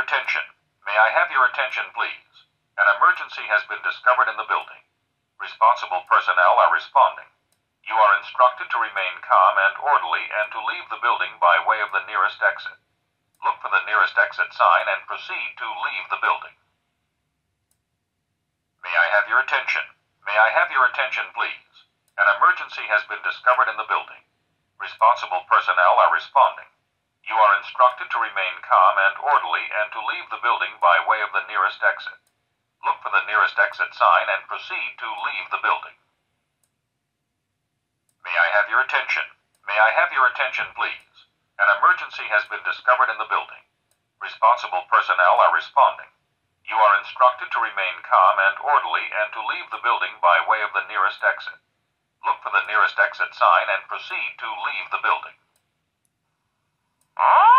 attention? May I have your attention, please? An emergency has been discovered in the building. Responsible personnel are responding. You are instructed to remain calm and orderly and to leave the building by way of the nearest exit. Look for the nearest exit sign and proceed to leave the building. May I have your attention? May I have your attention, please? An emergency has been discovered in the building. Responsible personnel are responding. You are instructed to remain calm and orderly and to leave the building by way of the nearest exit. Look for the nearest exit sign and proceed to leave the building. May I have your attention? May I have your attention, please? An emergency has been discovered in the building. Responsible personnel are responding. You are instructed to remain calm and orderly and to leave the building by way of the nearest exit. Look for the nearest exit sign and proceed to leave the building.